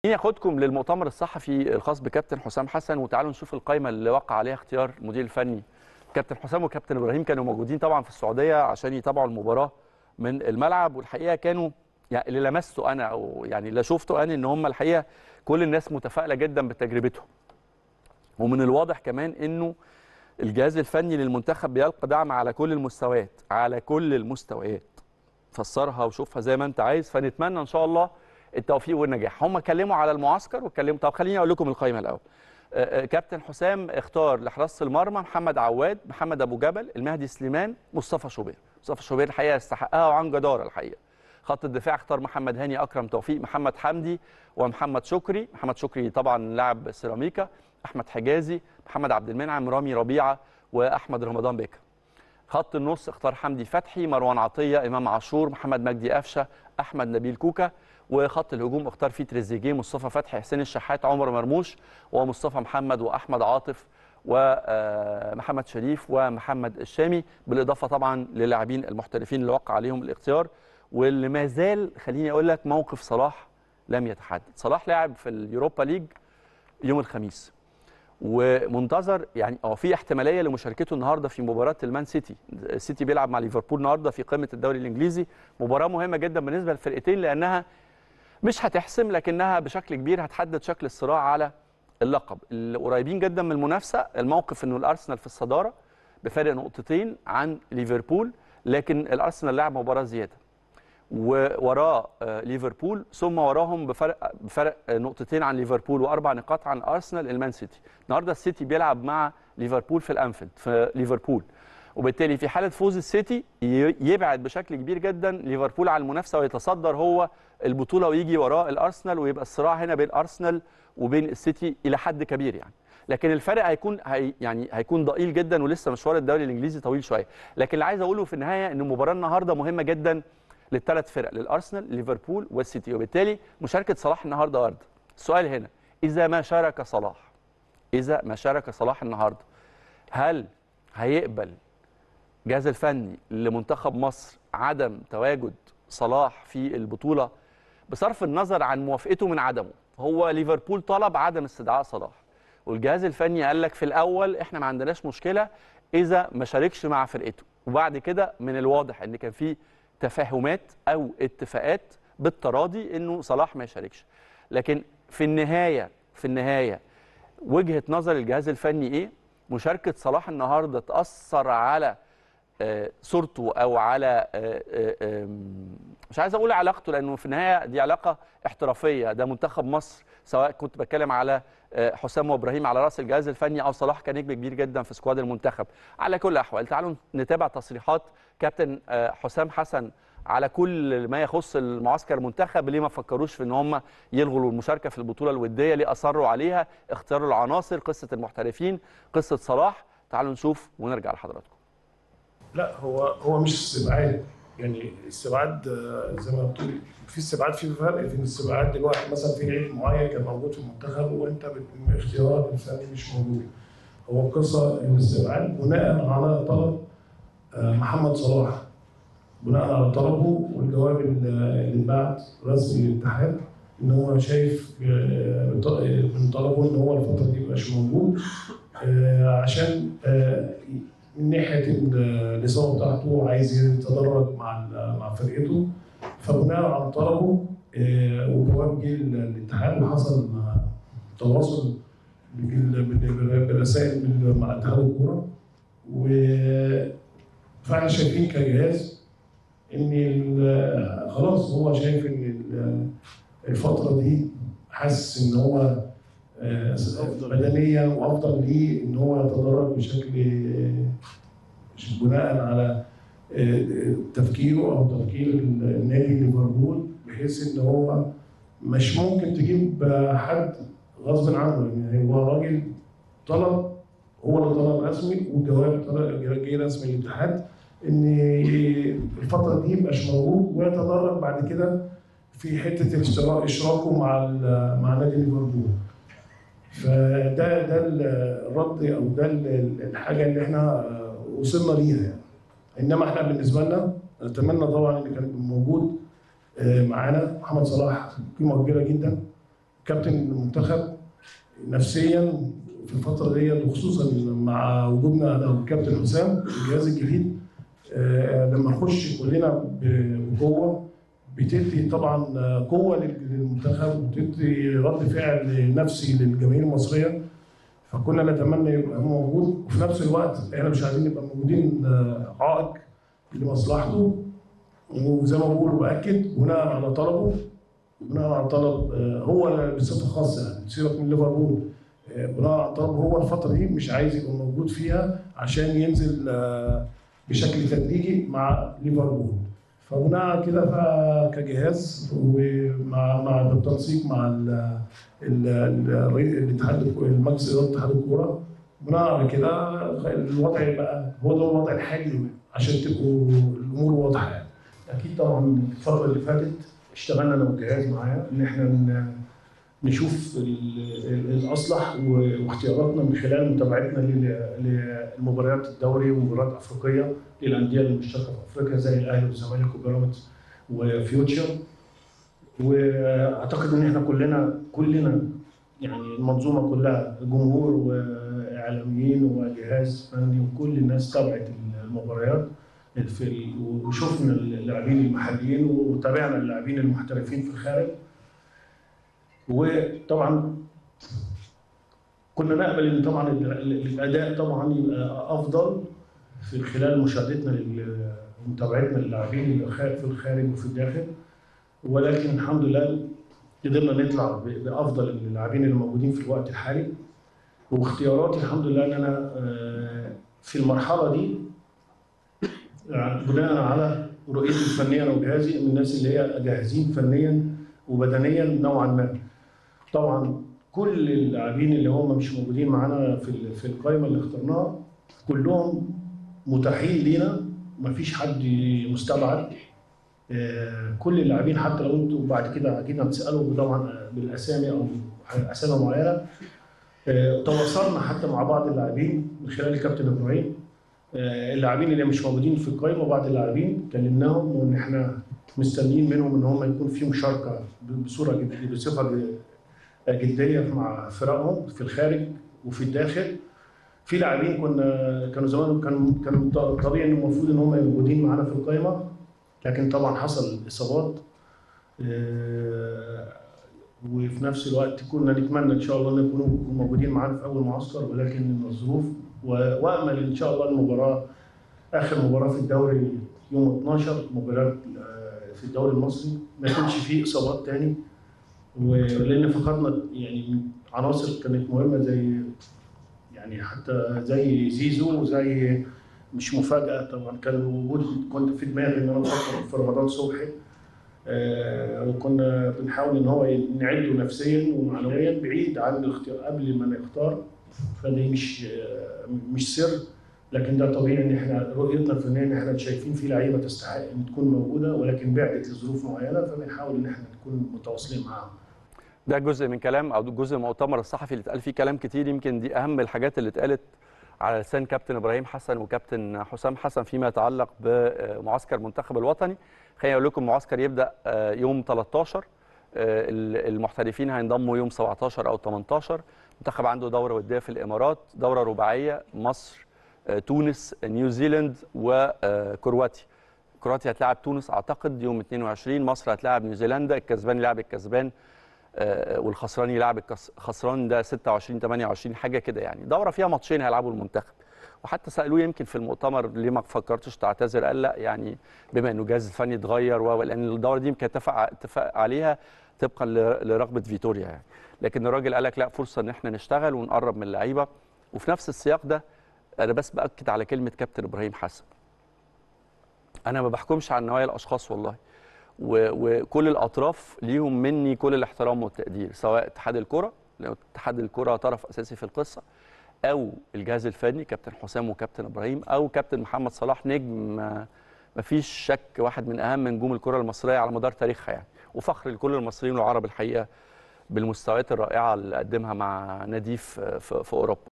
ياخدكم للمؤتمر الصحفي الخاص بكابتن حسام حسن، وتعالوا نشوف القائمه اللي وقع عليها اختيار المدير الفني. كابتن حسام وكابتن ابراهيم كانوا موجودين طبعا في السعوديه عشان يتابعوا المباراه من الملعب، والحقيقه كانوا يعني اللي لمسته انا او يعني اللي شفته انا ان هم الحقيقه كل الناس متفائله جدا بتجربتهم، ومن الواضح كمان انه الجهاز الفني للمنتخب بيلقى دعم على كل المستويات، على كل المستويات. فسرها وشوفها زي ما انت عايز، فنتمنى ان شاء الله التوفيق والنجاح. هم اتكلموا على المعسكر واتكلموا. طب خليني اقول لكم القائمه الاول. كابتن حسام اختار لحراسه المرمى محمد عواد، محمد ابو جبل، المهدي سليمان، مصطفى شوبير. مصطفى شوبير الحقيقه يستحقها وعن جداره الحقيقه. خط الدفاع اختار محمد هاني، اكرم توفيق، محمد حمدي ومحمد شكري. محمد شكري طبعا لاعب سيراميكا، احمد حجازي، محمد عبد المنعم، رامي ربيعه، واحمد رمضان بكر. خط النص اختار حمدي فتحي، مروان عطيه، امام عاشور، محمد مجدي قفشه، احمد نبيل كوكا. وخط الهجوم اختار فيه تريزيجيه، مصطفى فتحي، حسين الشحات، عمر مرموش، ومصطفى محمد، واحمد عاطف، ومحمد شريف، ومحمد الشامي، بالاضافه طبعا للاعبين المحترفين اللي وقع عليهم الاختيار. واللي ما زال خليني اقول لك موقف صلاح لم يتحدد. صلاح لعب في اليوروبا ليج يوم الخميس، ومنتظر يعني في احتماليه لمشاركته النهارده في مباراه المان سيتي. السيتي بيلعب مع ليفربول النهارده في قمه الدوري الانجليزي، مباراه مهمه جدا بالنسبه للفرقتين لانها مش هتحسم لكنها بشكل كبير هتحدد شكل الصراع على اللقب. القريبين جدا من المنافسه، الموقف انه الارسنال في الصداره بفارق نقطتين عن ليفربول، لكن الارسنال لعب مباراه زياده ووراه ليفربول، ثم وراهم بفرق نقطتين عن ليفربول واربع نقاط عن ارسنال المان سيتي. النهارده السيتي بيلعب مع ليفربول في الانفيلد في ليفربول، وبالتالي في حاله فوز السيتي يبعد بشكل كبير جدا ليفربول عن المنافسه ويتصدر هو البطوله ويجي وراه الارسنال، ويبقى الصراع هنا بين ارسنال وبين السيتي الى حد كبير يعني. لكن الفرق هيكون ضئيل جدا، ولسه مشوار الدوري الانجليزي طويل شويه. لكن اللي عايز اقوله في النهايه ان المباراه النهارده مهمه جدا للثلاث فرق، للارسنال، ليفربول، والسيتي، وبالتالي مشاركه صلاح النهارده وارده. السؤال هنا، اذا ما شارك صلاح النهارده، هل هيقبل الجهاز الفني لمنتخب مصر عدم تواجد صلاح في البطوله بصرف النظر عن موافقته من عدمه؟ هو ليفربول طلب عدم استدعاء صلاح، والجهاز الفني قال لك في الاول احنا ما عندناش مشكله اذا ما شاركش مع فرقته، وبعد كده من الواضح ان كان في تفاهمات او اتفاقات بالتراضي انه صلاح ما يشاركش. لكن في النهايه وجهه نظر الجهاز الفني ايه؟ مشاركه صلاح النهارده تاثر على صورته او على مش عايز اقول علاقته، لانه في النهايه دي علاقه احترافيه، ده منتخب مصر، سواء كنت بتكلم على حسام وابراهيم على راس الجهاز الفني او صلاح كنجم كبير جدا في سكواد المنتخب. على كل الاحوال تعالوا نتابع تصريحات كابتن حسام حسن على كل ما يخص المعسكر المنتخب. ليه ما فكروش في ان هم يلغوا المشاركه في البطوله الوديه؟ ليه اصروا عليها؟ اختيار العناصر، قصه المحترفين، قصه صلاح. تعالوا نشوف ونرجع لحضراتكم. لا هو مش استبعاد، يعني استبعاد زي ما بتقول في استبعاد، في فرق بين الاستبعاد دلوقتي مثلا في لعيب معين كان موجود في المنتخب وانت اختيارات الفني مش موجود. هو القصه الاستبعاد بناء على طلب محمد صلاح، بناء على طلبه والجواب اللي اتبعت رسمي للاتحاد ان هو شايف من طلبه ان هو الفتره دي مبقاش موجود عشان من ناحيه الاصابه بتاعته عايز يتدرج مع فرقته، فبناء على طلبه وجواب جه الاتحاد وحصل تواصل بالرسائل مع اتحاد الكوره، فاحنا شايفين كجهاز ان خلاص هو شايف ان الفتره دي حاسس ان هو بدنيا وافضل ليه ان هو يتدرج بشكل بناء على تفكيره او تفكير النادي ليفربول، بحيث ان هو مش ممكن تجيب حد غصب عنه. يعني هو راجل طلب، هو اللي طلب رسمي والجواب جه رسمي للاتحاد ان الفتره دي مش موجود ويتدرج بعد كده في حته اشراكه مع نادي ليفربول. فده الرد او ده الحاجه اللي احنا وصلنا ليها يعني. انما احنا بالنسبه لنا نتمنى طبعا ان كان موجود معانا محمد صلاح، قيمه كبيره جدا كابتن المنتخب نفسيا في الفتره ديت، وخصوصا مع وجودنا انا والكابتن حسام الجهاز الجديد. لما نخش كلنا بقوه بتدي طبعا قوه للمنتخب، وبتدي رد فعل نفسي للجماهير المصريه. فكنا نتمنى يبقى موجود، وفي نفس الوقت احنا مش عايزين نبقى موجودين عائق لمصلحته. وزي ما بقول باكد بناء على طلبه، بناء على طلب هو بصفه خاصه، يعني سيبك من ليفربول، بناء على طلب هو الفتره دي مش عايز يبقى موجود فيها عشان ينزل بشكل تدريجي مع ليفربول. فبناء على كده كجهاز ومع بالتنسيق مع الاتحاد المجلس اداره اتحاد الكوره، بناء على كده الوضع يبقى هو ده الوضع الحالي عشان تبقوا الامور واضحه يعني. اكيد طبعا الفتره اللي فاتت اشتغلنا انا والجهاز معايا ان احنا نشوف الاصلح واختياراتنا من خلال متابعتنا للمباريات الدوري ومباريات افريقيه للانديه المشتركه في افريقيا زي الاهلي والزمالك وبيراميدز وفيوتشر. واعتقد ان احنا كلنا يعني المنظومه كلها جمهور واعلاميين وجهاز فني وكل الناس تابعت المباريات وشفنا اللاعبين المحليين وتابعنا اللاعبين المحترفين في الخارج. وطبعا كنا نامل ان طبعا الاداء طبعا يبقى افضل في خلال مشاهدتنا ومتابعتنا للاعبين في الخارج وفي الداخل، ولكن الحمد لله قدرنا نطلع بافضل اللاعبين اللي موجودين في الوقت الحالي. واختياراتي الحمد لله ان انا في المرحله دي بناء على رؤيتي الفنيه انا وجهازي من الناس اللي هي جاهزين فنيا وبدنيا نوعا ما. طبعا كل اللاعبين اللي هم مش موجودين معانا في القائمه اللي اخترناها كلهم متاحين لينا، مفيش حد مستبعد. كل اللاعبين حتى لو انتوا بعد كده اكيد هتسالوا طبعا بالاسامي او اسامي معينه. تواصلنا حتى مع بعض اللاعبين من خلال الكابتن ابراهيم، اللاعبين اللي مش موجودين في القائمه وبعض اللاعبين كلمناهم وان احنا مستنيين منهم ان هم يكون في مشاركه بصفه جديه مع فرقهم في الخارج وفي الداخل. في لاعبين كانوا زمان كانوا طبيعي انه المفروض ان هم موجودين معانا في القائمه، لكن طبعا حصل اصابات. وفي نفس الوقت كنا نتمنى ان شاء الله ان يكونوا موجودين معانا في اول معسكر، ولكن الظروف. وامل ان شاء الله المباراه اخر مباراه في الدوري يوم 12 مباراه في الدوري المصري ما يكونش فيه اصابات تاني، ولان فقدنا يعني عناصر كانت مهمه زي يعني حتى زي زيزو وزي مش مفاجاه طبعا كان وجود. كنت في دماغي ان انا بفكر في رمضان صبحي، وكنا بنحاول ان هو نعده نفسيا ومعنويا بعيد عن الاختيار قبل ما نختار. فدي مش سر، لكن ده طبيعي ان احنا رؤيتنا الفنيه ان احنا شايفين في لعيبه تستحق ان تكون موجوده، ولكن بعدت لظروف معينه فبنحاول ان احنا نكون متواصلين معاهم. ده جزء من كلام او جزء من المؤتمر الصحفي اللي اتقال فيه كلام كتير، يمكن دي اهم الحاجات اللي اتقالت على لسان كابتن ابراهيم حسن وكابتن حسام حسن فيما يتعلق بمعسكر المنتخب الوطني. خليني اقول لكم معسكر يبدا يوم 13، المحترفين هينضموا يوم 17 او 18. المنتخب عنده دوره وديه في الامارات، دوره رباعيه مصر تونس نيوزيلاند وكرواتيا. كرواتيا هتلاعب تونس اعتقد يوم 22، مصر هتلاعب نيوزيلندا، الكسبان يلعب الكسبان والخسران يلعب الخسران، ده 26 28 حاجه كده يعني. دوره فيها ماتشين هيلعبوا المنتخب. وحتى سالوه يمكن في المؤتمر ليه ما فكرتش تعتذر، قال لا يعني بما انه الجهاز الفني اتغير لان الدوره دي يمكن اتفق عليها طبقا لرغبه فيتوريا يعني. لكن الراجل قال لك لا، فرصه ان احنا نشتغل ونقرب من اللعيبه. وفي نفس السياق ده انا بس باكد على كلمه كابتن ابراهيم حسن، انا ما بحكمش على نوايا الاشخاص والله، وكل الاطراف ليهم مني كل الاحترام والتقدير، سواء اتحاد الكره لو اتحاد الكره طرف اساسي في القصه، او الجهاز الفني كابتن حسام وكابتن ابراهيم، او كابتن محمد صلاح نجم ما فيش شك واحد من اهم نجوم الكره المصريه على مدار تاريخها يعني، وفخر لكل المصريين والعرب الحقيقه بالمستويات الرائعه اللي قدمها مع ناديه في اوروبا.